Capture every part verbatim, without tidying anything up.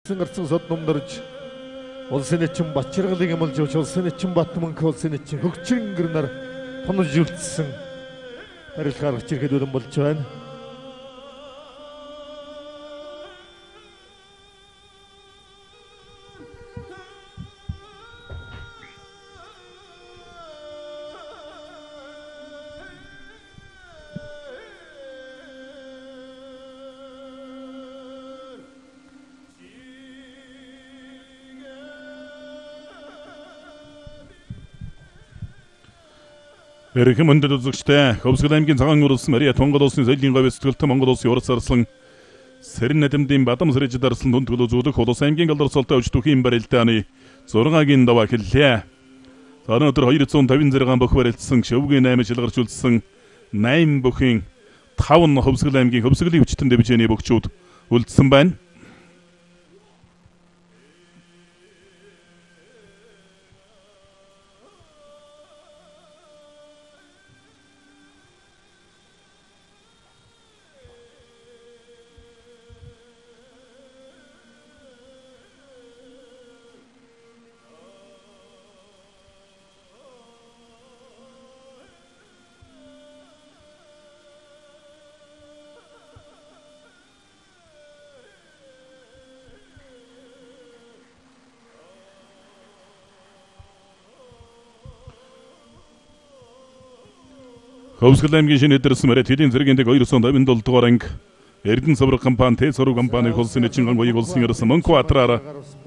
улсын гарцсан сод номдорж улсын эчин бачиргалыг амлж явж улсын эчин Батманх улсын эчин хөгчрөнгөр нар тонож үлдсэн барилга гаргаж ирэхэд бэлэн болж байна. Эрхэм өндөр үзэгчтэй Хөвсгөл аймгийн цагаан уралсан Мария Тунгал улсын соёлын говь сэтгэлтэн Монгол улсын уралс арслан Сэрэн найдамдын Бадам Сэрэжид арслан дунд төлөө зүүлэх улс аймгийн галдар цолтой өчтөхийн барилдааны зургагийн даваа хэллээ. Өнөөдөр хоёр зуун тавин зэрэг бөх барилдсан шөвгийн наймын шилгарч үлдсэн найм бүхийн таван Хөвсгөл аймгийн Хөвсгөлийн хүчтэн дэвжээний бөхчүүд үлдсэн байна. Хөвсгөл аймгийн шинэ эдэрсэн мөрөд хэдийн зэрэгэндэг хоёр зуун тавин долоо дугаар анги Эрдэнэ савраг компани Тэс сураг компани улсын эчин гангоёг улсын ирсэн Мөнхбат Баатраараа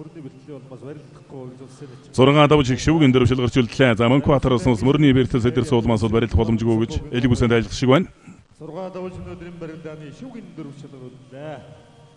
зургаан давж их шивгэн дээр шилгарч үлдлээ. За Мөнхбат Баатраараас мөрний бэртэл эдэрсэн улмаас бол барилдах боломжгүй гэж элэг үсэнд айлах шиг байна. Зургаан давж өнөөдрийн барилдааны шивгэн дээр шилгарууллаа.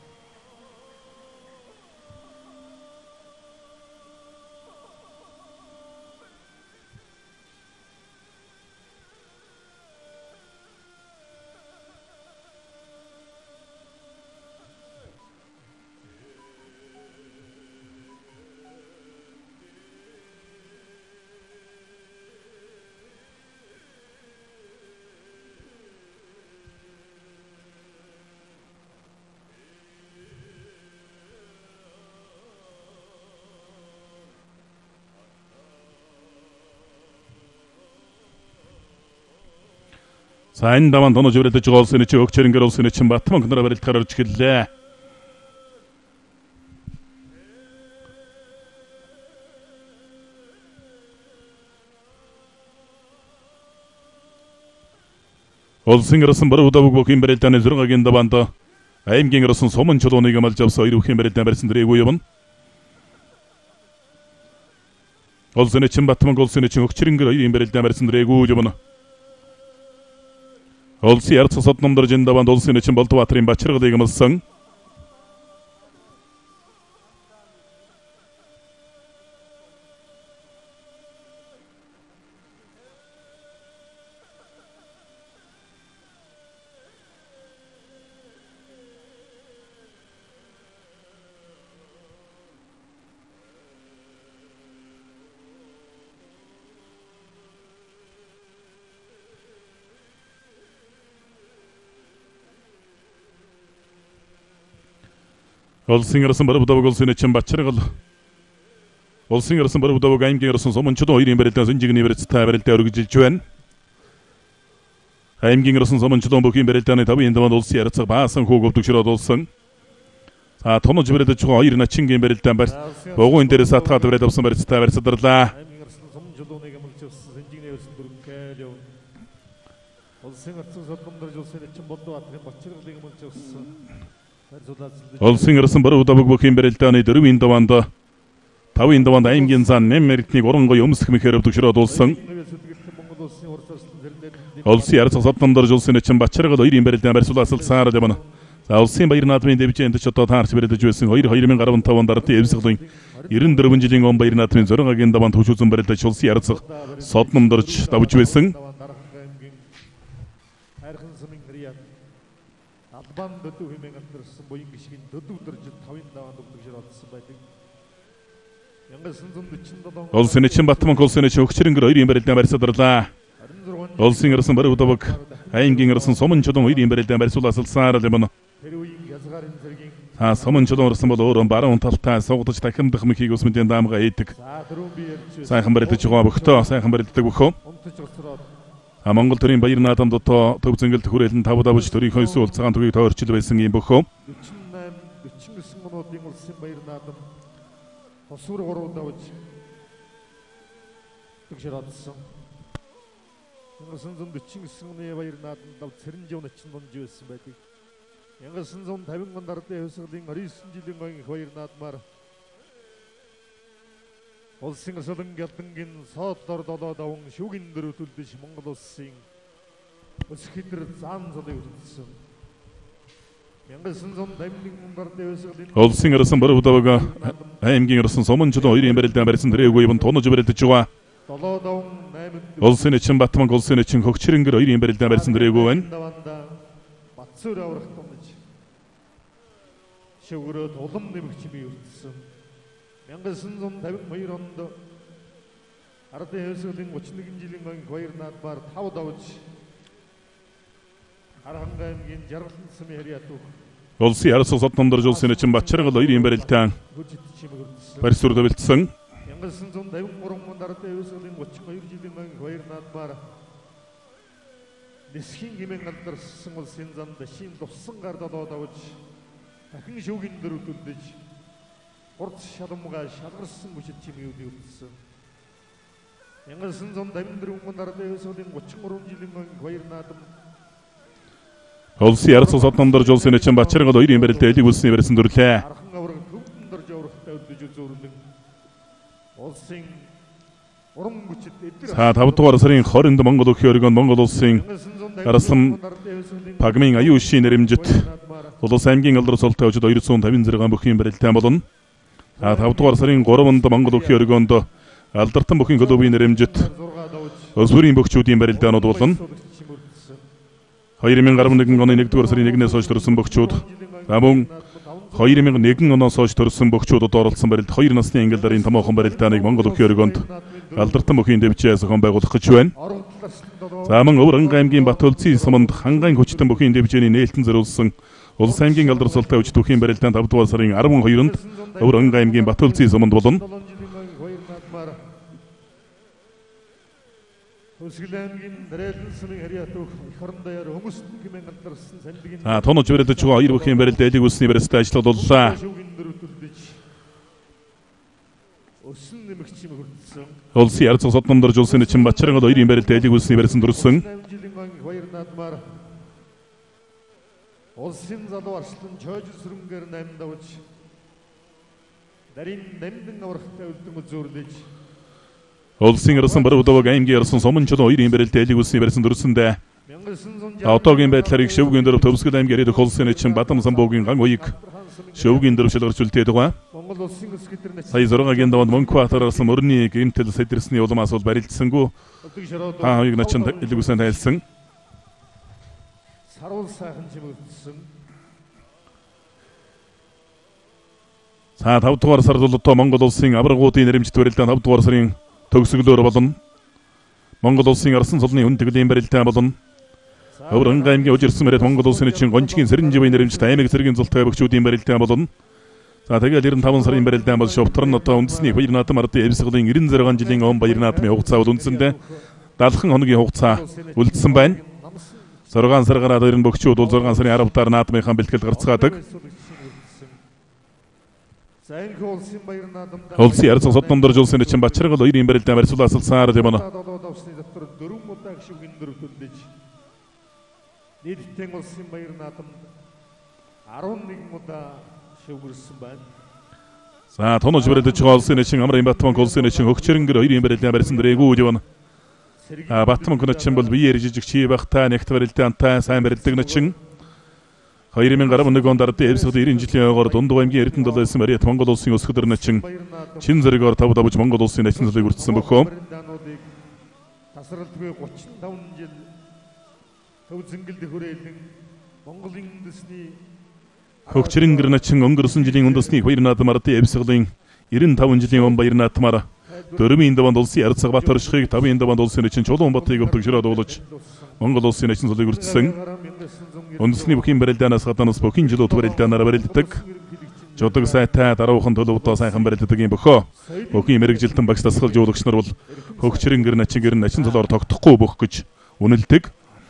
За энэ даван тонож өрөлдөж байгаа улсын эчин хөгчрөнгөр улсын эчин Батманх нараа барилдахаар орж эхэллээ. Улсын ирсэн баруун давг бүхийн барилдааны зургагийн даваанд аймгийн ирсэн сумын чулууныг амлж авсан хоёр бүхийн барилдааны барьсан дэрээгүй юм. Улсын эчин Батманх улсын эчин хөгчрөнгөр хоёрын барилдааны барьсан дэрээгүй юм. Улсын ярц сод номдорж энэ даваанд улсын эчин Болдбаатрын бачиргалыг амлсан. Улсын ирсэн баруун давг улсын эчин бачиргал улсын ирсэн баруун давг аймгийн ирсэн сумын чулуун хоёрын барилдааны зинжигний барилцтай барилдаа өргөжилж байна. Аймгийн ирсэн сумын чулуун бүхийн барилдааны тавын даваанд улсын ярцаг баасан хүүг өвдөгшрөөд улсан. За тонож барилдаж байгаа хоёр начингийн барилдаан барь богуун дээрээс атгаад барилд авсан барилцтай барьцадарлаа. Аймгийн ирсэн сумын чулууныг амлж авсан зинжигний өрсөн дөрөнгөл улсын ирсэн сод номдорж улсын эчин Болдбаатрын бачиргалыг амлж авсан. Улсын ирсэн баруун давг бүхийн барилдааны дөрвийн даваанд тавын даваанд аймгийн зан нэм мэрэгтнийг уран гоё өмсөх мэхээр өвдөгшрөөд улсан. Улсын ярц сод номдорж улсын эчин бачиргал хоёрын барилдааны барьсуулаасалсаар явна. За улсын баяр наадмын дэвжээнд ч одоо таарч барилдаж байсан хоёр две тысячи пятнадцать онд ардын эвсгэлийн девяносто четыре жилийн он баяр наадмын зургагийн даваанд хүчүүлсэн барилдаж улсын ярц сод номдорж давж байсан. Албан дөдөө хэмээн амтарсан буян гişгэн дөдөө дөрж тавын даваанд өвдөгшөр олдсон байдаг. Улсын эчин Батманх улсын эчин хөгчрөнгөр хоёрын барилдааны барьсадарлаа. Улсын ирсэн баруун давг аймгийн ирсэн сумын чулуун хоёрын барилдааны барьсуулаасалсаар явна. А сомон чулуун орсон бол өөрөө баруун талтай суугдаж дахимдах мөхийг ус мэдэн даамга ийдэг. За дөрвөн бие ярьж Сайхан барилдаж байгаа бөхтөө сайхан барилддаг бөхөө. унтаж олсроод А Монгол төрийн баяр наадам дотоо төв зөнгөлт хүрээлэн тав давж төрийнхөө эсвэл цагаан түгийг тойрчил байсан юм бөхөө. дөрвөн восемь дөрвөн девять минутын улсын баяр наадам тосвор гурав давж төгшөрөөдсөн. 천구백사십구 оны баяр наадамд дав цэрэнжив начин дунж байсан байдаг. 천구백오십 он дараатай хувьсгалын девятнадцать жилийн ганг баяр наадмаар улсын өсөлөн гэлтэнгийн соодлоор долоо даван шүүгин дөр төлдөж Монгол улсын өсөх хэтэр зан золыг үлдсэн. 천구백오십일 дараатай хувьсгалын Улсын арсан баруун давга аймгийн арсан сомон чулуун хоёрын барилдаан барьсан дэрээгүй юм тонож барилдаж байгаа. долоо даван восемь Улсын эчин Батман улсын эчин хөгчрөнгөр хоёрын барилдаан барьсан дэрээгүй байна. Батсуур аврах томж шүгрөөд улам нэмэгч бий үлдсэн. 천구백오십이 онд ардын хувьсгалын тридцать одна жилийн ганг баяр наадмаар тав давж Харанга аймгийн Жаргалан сумын хариатух Улсын арс содномдорж улсын эчин Батчаргал хоёрын барилдаан гүжит чимэг үлдсэн. барьсуур давилдсан. 천구백구십삼 онд ардын хувьсгалын тридцать хоёр жилийн ганг баяр наадмаар Нисхийн хэмээн алдарсан улсын замд шин туссан гар долоо давж дахин шүүгин дөр төлдөж хурц шалмгаа шалгарсан гүшит чимийг үлдсэн. 천구백오십사 онд ардын хувьсгалын тридцать три жилийн ганг баяр наадам Улсын арс содномдорж улсын эчин Батчаргал хоёрын барилдаан элэг үлсний барьсан дүрлээ. архан авраг төвдөрж аврахтай өдөж үзүүрлэн улсын уран гүчит эдгээр За тав дугаар сарын двадцатнд Монгол өхий оргион Монгол улсын арслан Пагмын аюу ушийн нэрэмжит Улус аймгийн алдар султай өчид two hundred fifty-six бүхийн барилдаан болно. А тав дугаар сарын тhree-нд Монгол өхий оргионд алдартан бүхийн клубын нэрэмжит Өсвөрийн бөхчүүдийн барилдаанууд болно. two thousand eleven оны one-р сарын one-ээс хойш төрсэн бөхчүүд мөн two thousand one оноос хойш төрсэн бөхчүүдэд оролцсон барилд two насны ангилларын томоохон барилдааныг Монгол өхий оргионд алдартан бүхийн дэвчээ зохион байгуулах гэж байна. За мөн Өвөрнг аймгийн Батөлцийн суманд хангайн хүчтэн бүхийн дэвчээний нээлтэн зориулсан Улс аймгийн алдар султай өчт бүхийн барилдаан five дугаар сарын twelve-нд Өвөрнг аймгийн Батөлцийн суманд болно. Өсгөлэмгийн Дэрэлэн сумын хариатух их орон даяар хүмүүстэн хэмээн алдарсан сандгийн А тонож барилдаж байгаа хоёр бүхийн барилдаан элэг үлсний барилдаан ажлууд боллоо. шүүгин дөр төлдөж өсөн нэмэгч юм хүртсэн. Улсын арц содномдорж улсын эчин Батчаргал хоёрын барилдаан элэг үлсний барьсан дүрсэн. жилийн ганг баяр наадмаар улсын залуу арслан чойж сүрэнгээр наймд авч дарин нэмдэн аврахтай үлдэн үзүүрлэж Улсын арсан баруун давга аймгийн арсан сомон чулуун хоёрын барилдаан элэг үлсний барьсан дүрсэндээ одоогийн байдлаар их шөвгийн дөрөв Төвсгөл аймгийн ирээд улсын эчин Бадам самбуугийн ган уяг шөвгийн дөрөв шалгарч үлдээд байгаа. Монгол улсын өс гитэр нэс Сая зургагийн даванд Монкватар арсан мөрний гэмтэл сэдэрсний уламаас бол барилдсангүй. Хаа хоёрыг начин элэг үлсэн тайлсан. саруул сайхан чимэгдсэн. За five дугаар сард бол одоо Монгол улсын аврагуудын нэрэмжит барилдаан five дугаар сарын төгсгөлөөр болно. Монгол улсын арсан сулны үн тэглийн барилдаан болно. Өвөрнг аймгийн Ужирсан мөрөд Монгол улсын эчин гончгийн Сэрэнживийн нэрэмжит аймаг зэргийн зултай бөхчүүдийн барилдаан болно. За тэгээд ninety-five сарын барилдаан бол шовтор нь одоо үндэсний баяр наадам ардын Эвсгалын ninety-six жилийн он баяр наадмын хугацаа бол үндсэндээ seventy хоногийн хугацаа үлдсэн байна. six сар гараад ирэн бөхчүүд бол six сарын twelve-аар наадмынхаа бэлтгэл гарцгаадаг. За энэ улсын баяр наадамд Улсын арц содномдорж улсын эчин Батчаргал хоёрын барилдаан барьсуулаасалсаар юм байна. давсны дотор дөрвөн удаа шүүгин дөр төлдөж нийтдээ улсын баяр наадамд eleven удаа шүүгэрсэн байна. За тонож барилдаж байгаа улсын эчин Амрын Батман улсын эчин хөгчрөнгөр хоёрын барилдаан барьсан дэрээгүй юм. А Батман хүнчин бол биеэр жижиг чи багтаа нэгт барилдаантай сайн барилдаг начин two thousand eleven онд ардын Эвсгалын ninety жилийн ойгоор Дундав аймгийн Эрдэнэ далайн Мариат Монгол улсын өсгөдөр начин чин зэрэгөөр тав давж Монгол улсын начин цолыг үрдсэн бөхөө. Тасралтгүй thirty-five жил төв зингэлд хүрээлэн Монголын үндэсний Хөгчрөнгөр начин өнгөрсөн жилийн үндэсний баяр наадам ардын Эвсгалын ninety-five жилийн он баяр наадмаар дөрвийн даванд улсын арцаг бат оршихыг тавын даванд улсын начин Чулуун батыг өвдөгшрөөд уулж Монгол улсын начин цолыг үрдсэн. Үндэсний бүхийн барилдаанаас гаднаас бүхийн жилүүд барилдаанаар барилддаг. Жодог сайтай даруухан төлөвдөө сайхан барилддаг юм бөхөө. Бүхий мэрэгжилтэн багш дасгал жуулагч нар бол хөгчрийн гэр начин гэр начин толоор тогтохгүй бөх гэж үнэлдэг.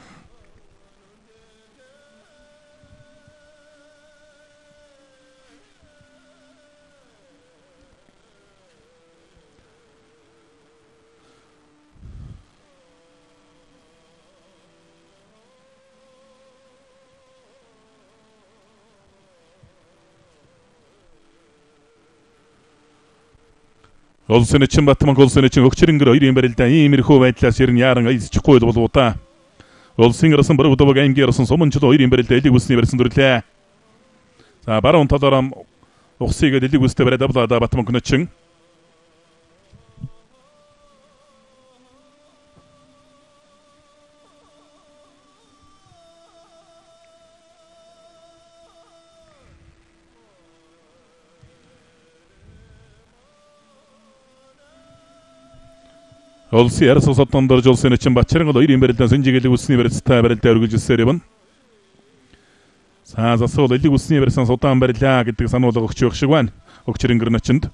Улсын эчин Батман улсын эчин өгчрөнгөр хоёрын барилдаа иймэрхүү байдлаас ер нь яаран айсчихгүй болов уу та. Улсын ирсэн баруун өвдөг аймгийн ирсэн сумынчд хоёрын барилдаа элиг үсний барьсан дүрлээ. За баруун талаараа ухсыг элиг үстэй бариад авлаа Батман күнэчин. Улсын ярс сотон дорж улсын эчин Бачарангол хоёрын барилдаан сэнжигэлэг үсний барилцтай барилдаа үргэлжилсээр явна. За засвал элэг үсний барилсан судаан барилаа гэдэг сануулга өгч явах шиг байна. Өгчрөнгөр начинд.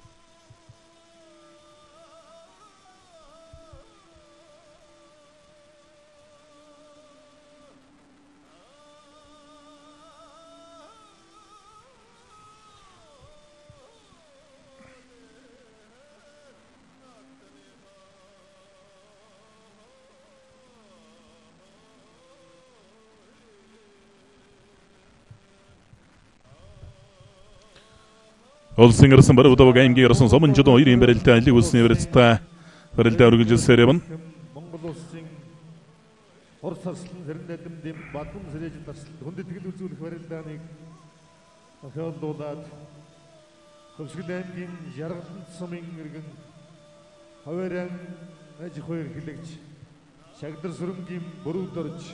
Улсын ирсэн баруун өвдөг аймгийн ирсэн сумынчд хоёрын барилдаа элэг үсний барилцтай барилдаа үргэлжилсээр явна. Монгол улсын хор сарслан зарим найдамдын Бадам сэрэж дарслан хүндэтгэл үзүүлэх барилдааныг ахиолдуулаад Хөвсгөл аймгийн Жаргалан сумын иргэн Хавааран аж ахуй эрхлэгч Шагдар сүрэнгийн бүрүүд орж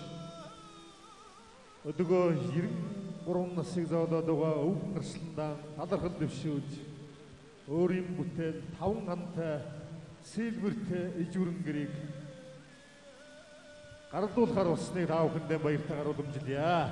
өдөгөө гурван насыг зоолоод байгаа өв гарсландаа талархал дэвшүүлж өөрийн бүтээл таван хантай сэлбэртэй ижүүрэн гэрийг гардуулахар болсныг та бүхэндээ баяртайгаар уламжилъя.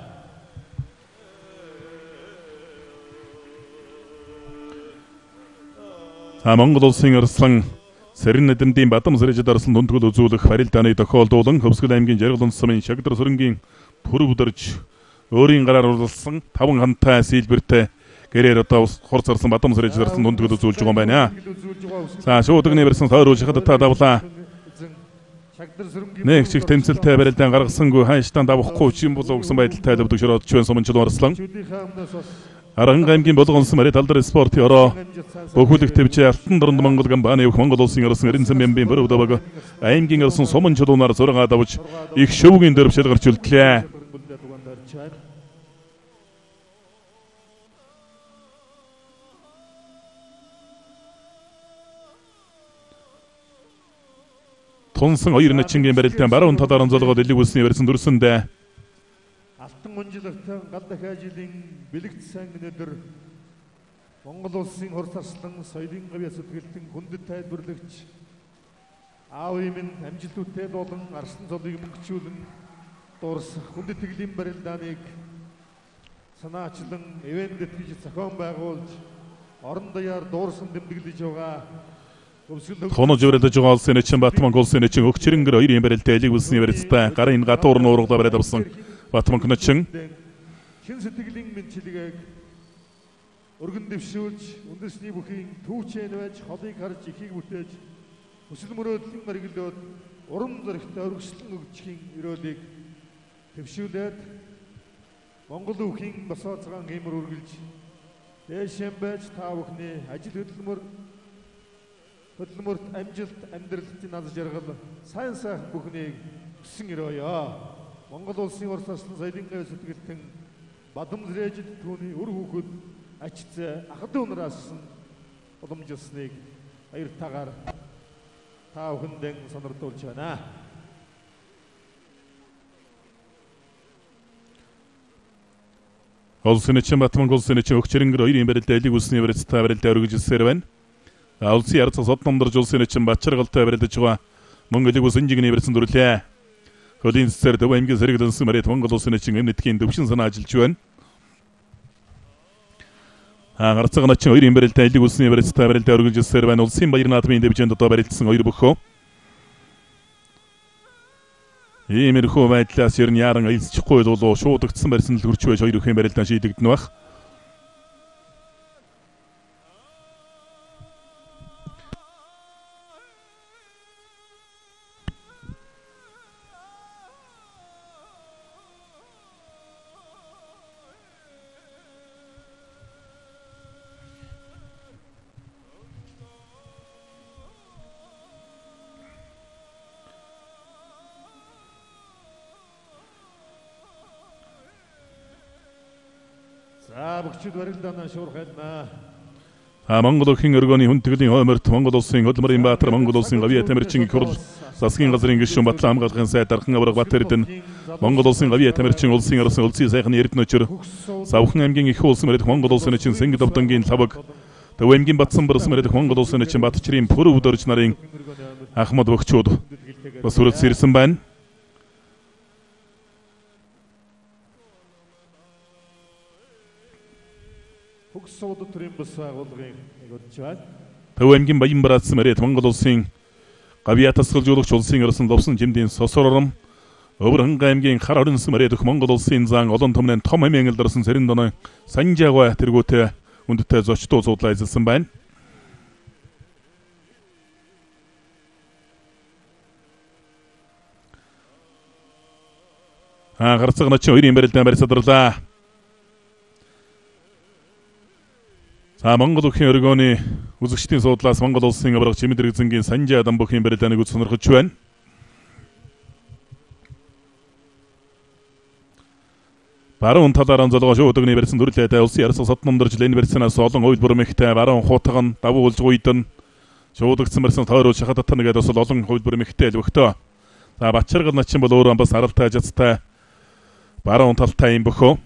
За Монгол улсын ирсэн Сэрэн нэдэмдийн Бадам сэрэж дарсан дүнтгэл үзүүлэх барилдааны тохиолдуулан Хөвсгөл аймгийн Жаргалан сумын Шагдар сүрэнгийн бүрүүд орж өөрийн гараар урлсан таван хантай сэлбэртэй гэрээр одоо хор зарсан Бадам сэрэж дарсан дүнтгэл үзүүлж байгаа юм байна. За шуудагны барьсан тойруулж хад та давлаа. Нэг чих тэмцэлтэй барилдаан гаргасангүй хайштан давахгүй чим болов гэсэн байдалтай төвдөг шөрөөдч байна сумынчд орслон. Аранга аймгийн болгонсон мари талдар спортын ороо бөхүүлэг төвчээ алтан дорнд Монгол компани явах Монгол улсын ирсэн Эренцэн бямбын бүрүү дэвэг аймгийн ирсэн сумынчд унаар зургаа давж их шөвгийн дөрвшил гарч үлдлээ. Тунсан хоёр начингийн барилдаан баруун талаар онцолгоод элэг үсний барьсан дүрсэндээ алтан унжилгатай гаднах жилийн бэлэгдсэн өнөөдөр Монгол улсын хор сарслан соёлын гавьяа зүтгэлтэн хүндэт тайлбарлагч аав минь амжилтуудтай болон арслан цолыг мөнгөчүүлэн дуурсах хүндэт тэглийн барилдааныг санаачлан ивэндэт гэж зохион байгуулж орон даяар дуурсан тэмдэглэж байгаа. Тонож өрөлдөж байгаа улсын эчин Батман улсын эчин өгчрөнгөр хоёрын барилдаа элэг үсний барилцтай гарын гатуур нуургада бариад авсан Батман күнэчин хэн сэтгэлийн мэдчилгээг өргөн дэвшүүлж үндэсний бүхийн түүчэн байж холыг харж ихийг бүтээж хүсэл мөрөөдлийн мэргэлдөөд урам зоригтой өргөслөн өгчхийн өрөөлийг төвшүүлээд Монгол бүхийн босоо цагаан хэмэр үргэлж дээшэн байж та бүхний ажил хөдөлмөр хөдөлмөрт амжилт амьдралын наз жаргал сайн сайхан бүхнийг хүсэн өрөөё. Монгол улсын хор сарслан соёлын гавьяа зүтгэлтэн Бадам сэрэж түүний үр хүүхэд ачцээ ах дүү нараас уламжилсныг баяртайгаар та бүхэндээ сонирдуулж байна. Улсын эчин Батман улсын эчин өгчрөнгөр хоёрын барилдаа элэг үсний барилцтай барилдаа үргэлжилсээр байна. Улсын ярц сотон дорж улсын эчин Бачаргалтай барилдаж байгаа Монгол элэг үс инжигний барьсан дүрлээ. Хөлийн цэцэр Төв аймгийн сэргэлэнсэн марит Монгол улсын эчин эмнэтгийн төвшин санаа ажиллаж байна. гарцаг начин хоёрын барилтаа элэг үлсний барилтаа барилтаа өргөлжилсээр байна. Улсын баяр наадмын дэвжээнд одоо барилдсан хоёр бөхөө. Иймэрхүү байдлаас ер нь яран аялцчихгүй болов шуудагдсан барьсан л хурч байж хоёр бүхэн барилтаа шийдэгдэнэ баг. За бүгчид барилдаанаа шуурхайлнаа. А Монгол охин өргөний хүндэтгэлийн хойморт Монгол улсын Хөдөлмөрийн баатар Монгол улсын Гавьяа Тамирчин хурл засгийн газрын гишүүн Батлан хамгаалахын сайд Архан авраг Батэрдэн Монгол улсын Гавьяа Тамирчин улсын орсон улсын сайхны эрдэнэчэр Савхан аймгийн их улсын мөрөд Монгол улсын чин Сэнгид Овдонгийн лавг Төв аймгийн Батсан борос мөрөд Монгол улсын чин Батчрын Пүрэв дөрж нарын Ахмад бөгчүүд бас үрэлц ирсэн байна. Хөгсөөд төрийн бас байгууллагын нэгдэж байна. Төв аймгийн Баян Барац мөрөд Монгол улсын Гавьяа тасгалжуулагч улсын орсон ловсон жимдийн сосорором Өвөрхөн аймгийн Хар орон мөрөд Монгол улсын зан олон түмнэн том хэмээн элдэрсэн сэрэн доноо Санжаагаа тэргүүтээ хүндтэй зочдоо суудлаа эзэлсэн байна. А гарцаг начин хоёрын барилдаан барьсадарлаа. За Монгол өхийн өргөөний үзэгчдийн суудлаас Монгол улсын авраг Чимэдрэг зэнгийн Санжаа Дамбөхийн барилдааныг үз сонирхож байна. Баруун талаар анзалгаа шуудагны барьсан төрлөөдөө улсын ярсаг содномдорж лэн барьсанаас олон хувилбар мэгтэй баруун хуутган давуулж гуйдан шуудагцсан барьсан тойроо шахад татнагээд бас олон хувилбар мэгтэй л өгтөө. За Бачаргал начин бол өөрөө бас аралтай ажицтай баруун талтай юм бөхөө.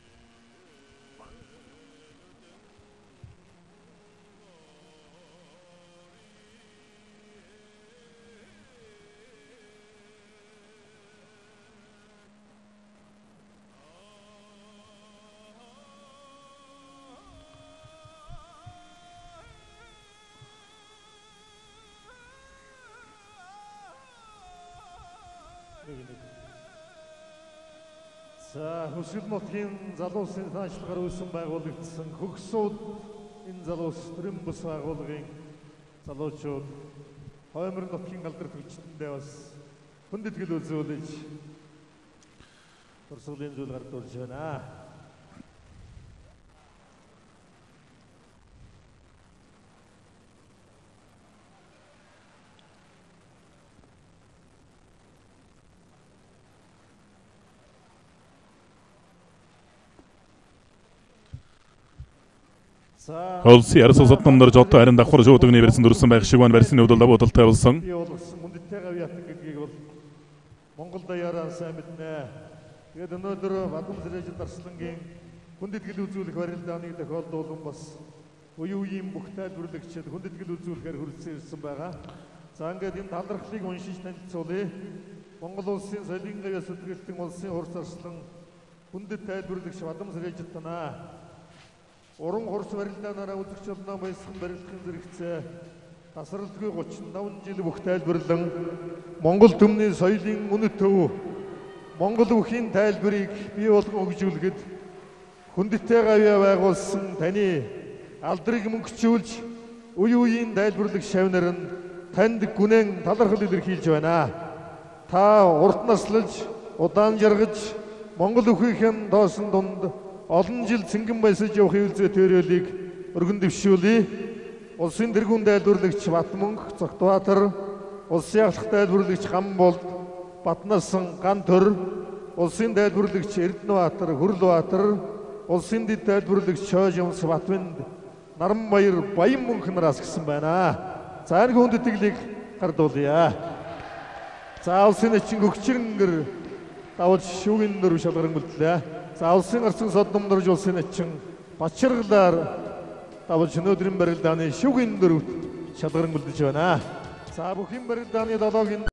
За Хөсгөл нутгийн залуу улсын цаашлагаар үүсгэн байгуулагдсан хөгсөөд энэ залуу улс төрийн бас байгууллагын залуучууд хоймор нутгийн алдар төвчөндөө бас хүндэтгэл үзүүлж туршлагын зүйл гардуулж байна. Улсын ярсаг содномдорж одоо харин давхар шуудагны барьсан дүрсэн байх шиг байна. Барьсны хувьд давуудалтай болсон. Хүндэттэй Гавьяатан гэдгийг бол Монгол даяараа сайн мэднэ. Тэгээд өнөөдөр Бадам Сэрэжид Дарслангийн хүндэтгэл үзүүлэх барилдааны тохиолдуулан бас үе үеийн бүх тайлбарлагчид хүндэтгэл үзүүлэхээр хүрэлцэн ирсэн байгаа. За ингээд энэ талархлыг уншиж танилцуулъя. Монгол улсын соёлын Гавьяа сүтгэлтэн улсын хурц арслан хүндэт тайлбарлагч Бадам Сэрэжид танаа уран хурц барилдаанаараа үзэгч олноо баясхан барилгын зэрэгцээ тасралтгүй гучин таван жил бүх тайлбарлан Монгол төмний соёлын үнэт төв Монгол бүхийн тайлбарыг бий болгон хөгжүүлэхэд хүндэттэй Гавьяа байгуулсан таны алдрыг мөнгөчүүлж үе үеийн тайлбарлаг шавнар нь танд гүнэн талархал илэрхийлж байна. Та урт наслж удаан жаргаж Монгол бүхийнхэн доосон дунд олон жил цэнгэн баясаж явах хөвөлзөө төрөлийг өргөн дэвшүүлье. Улсын тэргүүн тайлбарлагч Батмөнх Цогтбаатар, улсын ахлах тайлбарлагч Гамболд, Батнасан Ган төр, улсын тайлбарлагч Эрдэнэбаатар, Хүрлбаатар, улсын дэд тайлбарлагч Чоожимс Батмэнд, Наранбаяр, Баянмөнх нараас гисэн байна. За энэ хүндэтгэлийг гардуулъя. За улсын эчин гөгчрэнгэр давж шүүгийн дөрв шалгаран үлдлээ. За улсын арцын содномдорж улсын эчин Бачаргалаар давж өнөөдрийн барилдааны шүүгийн дөрвт шалгаран үлдэж байна. За бүхэн барилдааны долоогийн